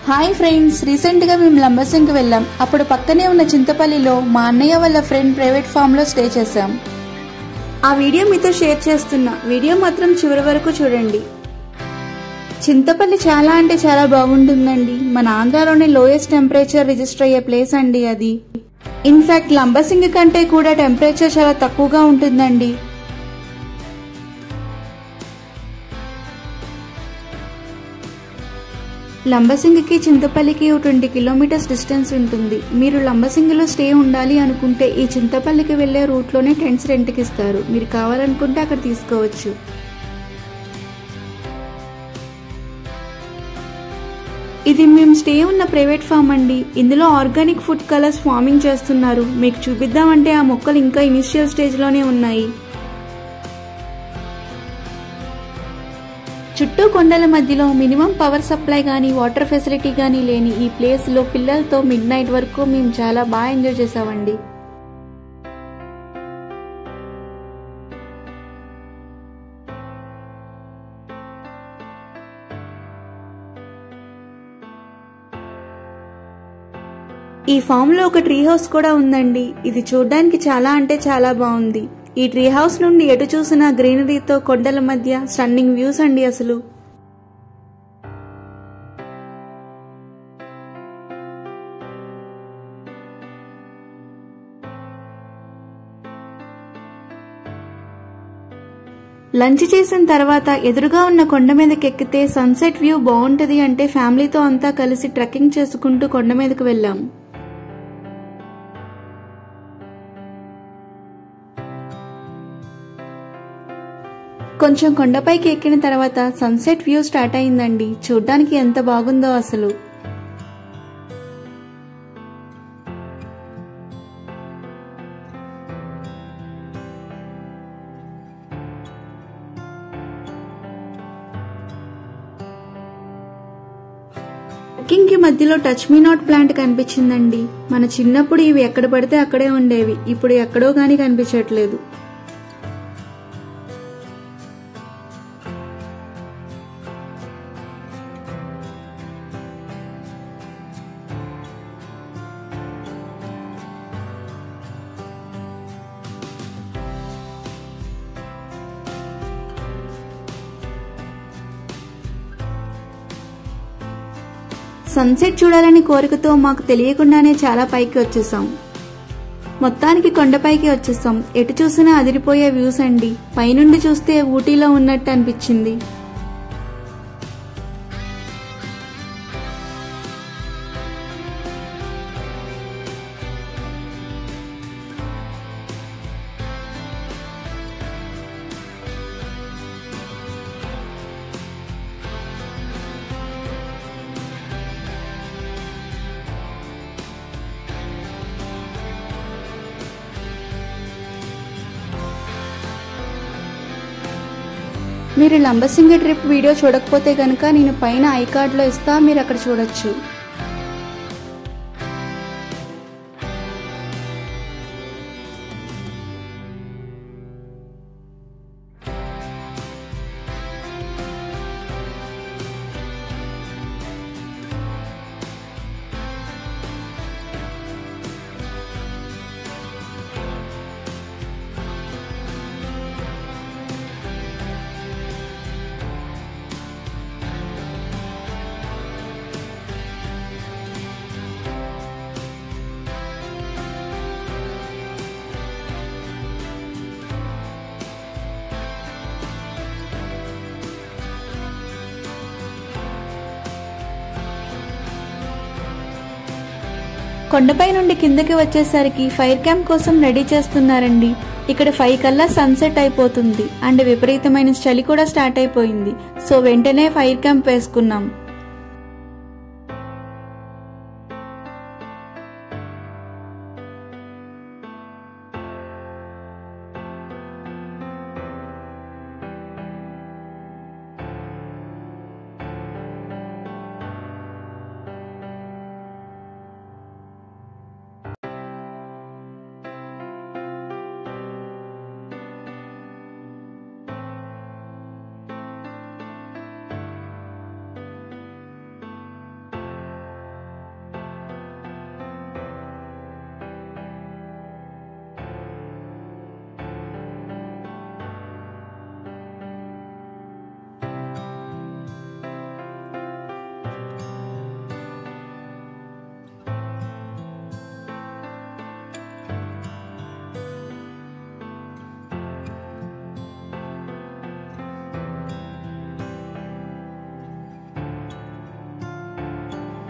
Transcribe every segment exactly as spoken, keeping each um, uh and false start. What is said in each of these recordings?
Hi friends, రీసెంట్గా మేము లంబసింగి వెళ్ళాం. అప్పుడు పక్కనే ఉన్న చింతపల్లిలో మా అన్నయ్య వాళ్ళ ఫ్రెండ్ ప్రైవేట్ ఫామ్లో స్టే చేశాం. ఆ వీడియో మీతో షేర్ చేస్తున్నా. వీడియో మాత్రం చివరి వరకు చూడండి. చింతపల్లి చాలా అంటే చాలా బాగుంటుందండి. మన ఆంధ్రాలోనే లోయెస్ట్ టెంపరేచర్ రిజిస్టర్ అయ్యే ప్లేస్ అండి అది. ఇన్ఫాక్ట్ లంబసింగి కంటే కూడా టెంపరేచర్ చాలా తక్కువగా ఉంటుందండి. లంబసింగికి చింతపల్లికి ట్వంటీ కిలోమీటర్స్ డిస్టెన్స్ ఉంటుంది. మీరు లంబసింగిలో స్టే ఉండాలి అనుకుంటే ఈ చింతపల్లికి వెళ్లే రూట్లోనే టెంట్స్ రెంట్కి ఇస్తారు. మీరు కావాలనుకుంటే అక్కడ తీసుకోవచ్చు. ఇది మేము స్టే ఉన్న ప్రైవేట్ ఫామ్ అండి. ఇందులో ఆర్గానిక్ ఫుడ్ కలర్స్ ఫార్మింగ్ చేస్తున్నారు. మీకు చూపిద్దామంటే ఆ మొక్కలు ఇంకా ఇనిషియల్ స్టేజ్ లోనే ఉన్నాయి. చుట్టూ కొండల మధ్యలో మినిమం పవర్ సప్లై గానీ వాటర్ ఫెసిలిటీ గానీ లేని ఈ ప్లేస్ లో పిల్లలతో మిడ్ నైట్ వరకు మేము చాలా బాగా ఎంజాయ్ చేసామండి. ఈ ఫామ్ లో ఒక ట్రీ హౌస్ కూడా ఉందండి. ఇది చూడడానికి చాలా అంటే చాలా బాగుంది. ఈ ట్రీ హౌస్ నుండి ఎటు చూసినా గ్రీనరీతో కొండల మధ్య స్టన్నింగ్ వ్యూస్ అండి. అసలు లంచ్ చేసిన తర్వాత ఎదురుగా ఉన్న కొండ మీదకి ఎక్కితే సన్సెట్ వ్యూ బాగుంటది అంటే ఫ్యామిలీతో అంతా కలిసి ట్రెక్కింగ్ చేసుకుంటూ కొండ మీదకు వెళ్ళాం. కొంచెం కొండపైకి ఎక్కిన తర్వాత సన్సెట్ వ్యూ స్టార్ట్ అయిందండి. చూడ్డానికి ఎంత బాగుందో అసలు. ట్రెక్కింగ్ కి మధ్యలో టచ్ మీ నాట్ ప్లాంట్ కనిపించిందండి. మన చిన్నప్పుడు ఇవి ఎక్కడ పడితే అక్కడే ఉండేవి. ఇప్పుడు ఎక్కడో గానీ కనిపించట్లేదు. సన్సెట్ చూడాలని కోరికతో మాకు తెలియకుండానే చాలా పైకి వచ్చేసాం. మొత్తానికి కొండపైకి వచ్చేసాం. ఎటు చూసినా అదిరిపోయే వ్యూస్ అండి. పైనుండి చూస్తే ఊటీలో ఉన్నట్టు అనిపించింది. మీరు లంబసింగి ట్రిప్ వీడియో చూడకపోతే కనుక నేను పైన ఐ కార్డ్లో ఇస్తా, మీరు అక్కడ చూడొచ్చు. కొండపై నుండి కిందకి వచ్చేసరికి ఫైర్ క్యాంప్ కోసం రెడీ చేస్తున్నారండి. ఇక్కడ ఫైవ్ కల్లా సన్సెట్ అయిపోతుంది అండ్ విపరీతమైన చలి కూడా స్టార్ట్ అయిపోయింది. సో వెంటనే ఫైర్ క్యాంప్ వేసుకున్నాం.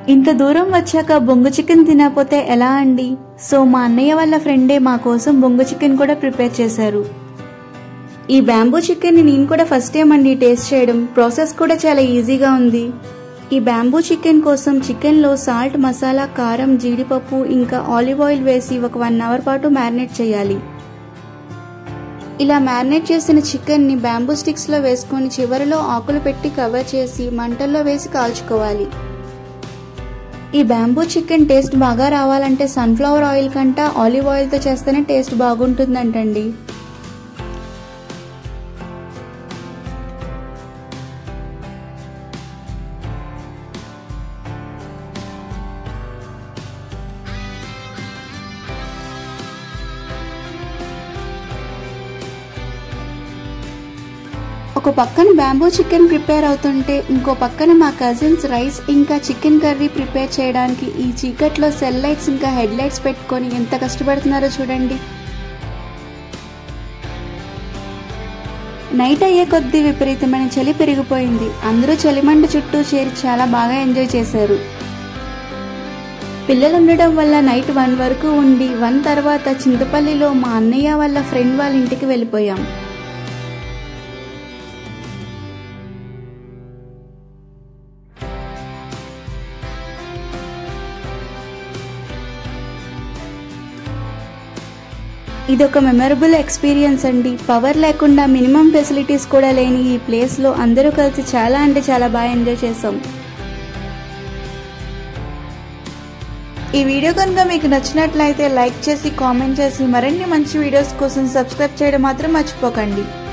ఇంత దూరం వచ్చాక బొంగు చికెన్ తినకపోతే ఎలా అండి? సో మా అన్నయ్య వాళ్ళ ఫ్రెండే మా కోసం బొంగు చికెన్ కూడా ప్రిపేర్ చేశారు. ఈ బ్యాంబూ చికెన్ ని నేను కూడా ఫస్ట్ టైం అండి టేస్ట్ చేయడం. ప్రాసెస్ కూడా చాలా ఈజీగా ఉంది. ఈ బ్యాంబూ చికెన్ కోసం చికెన్ లో సాల్ట్, మసాలా, కారం, జీడిపప్పు ఇంకా ఆలివ్ ఆయిల్ వేసి ఒక వన్ అవర్ పాటు మ్యారినేట్ చేయాలి. ఇలా మ్యారినేట్ చేసిన చికెన్ ని బ్యాంబూ స్టిక్స్ లో వేసుకొని చివరిలో ఆకులు పెట్టి కవర్ చేసి మంటల్లో వేసి కాల్చుకోవాలి. ఈ బ్యాంబూ చికెన్ టేస్ట్ బాగా రావాలంటే సన్ఫ్లవర్ ఆయిల్ కంటే ఆలివ్ ఆయిల్ తో చేస్తేనే టేస్ట్ బాగుంటుందంటండి. ఒక పక్కన బ్యాంబూ చికెన్ ప్రిపేర్ అవుతుంటే ఇంకో పక్కన మా కజిన్స్ రైస్ ఇంకా చికెన్ కర్రీ ప్రిపేర్ చేయడానికి ఈ చీకట్లో సెల్ లైట్స్ ఇంకా హెడ్ లైట్స్ పెట్టుకొని ఎంత కష్టపడుతున్నారో చూడండి. నైట్ అయ్యే కొద్దీ విపరీతమైన చలి పెరిగిపోయింది. అందరూ చలిమంట చుట్టూ చేరి చాలా బాగా ఎంజాయ్ చేశారు. పిల్లలు ఉండడం వల్ల నైట్ వన్ వరకు ఉండి వన్ తర్వాత చింతపల్లిలో మా అన్నయ్య వాళ్ళ ఫ్రెండ్ వాళ్ళ ఇంటికి వెళ్ళిపోయాం. ఇదొక మెమరబుల్ ఎక్స్పీరియన్స్ అండి. పవర్ లేకుండా మినిమం ఫెసిలిటీస్ కూడా లేని ఈ ప్లేస్ లో అందరూ కలిసి చాలా అంటే చాలా బాగా ఎంజాయ్ చేసాం. ఈ వీడియో కనుక మీకు నచ్చినట్లయితే లైక్ చేసి కామెంట్ చేసి మరిన్ని మంచి వీడియోస్ కోసం సబ్స్క్రైబ్ చేయడం మాత్రం మర్చిపోకండి.